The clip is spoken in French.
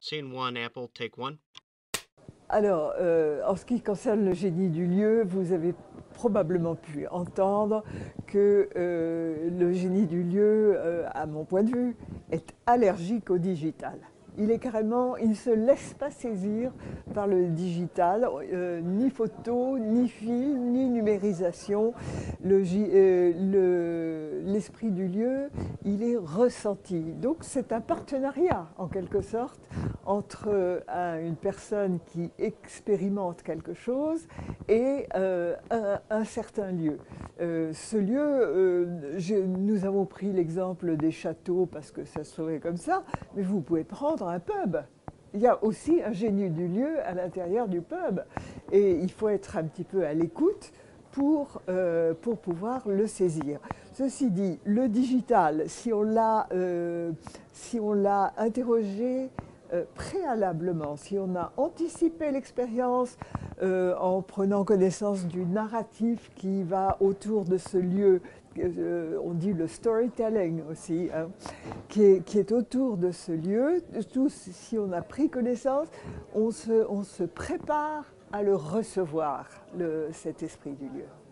Scene one, Apple, take one. Alors, en ce qui concerne le génie du lieu, vous avez probablement pu entendre que le génie du lieu, à mon point de vue, est allergique au digital. Il est carrément, il ne se laisse pas saisir par le digital, ni photo, ni film, ni numérisation. L'esprit du lieu, il est ressenti. Donc c'est un partenariat, en quelque sorte, entre une personne qui expérimente quelque chose et un certain lieu. Ce lieu, nous avons pris l'exemple des châteaux parce que ça se trouvait comme ça, mais vous pouvez prendre un pub. Il y a aussi un génie du lieu à l'intérieur du pub et il faut être un petit peu à l'écoute pour pouvoir le saisir. Ceci dit, le digital, si on l'a interrogé préalablement, si on a anticipé l'expérience en prenant connaissance du narratif qui va autour de ce lieu, on dit le storytelling aussi, hein, qui est autour de ce lieu, si on a pris connaissance, on se prépare à le recevoir, cet esprit du lieu.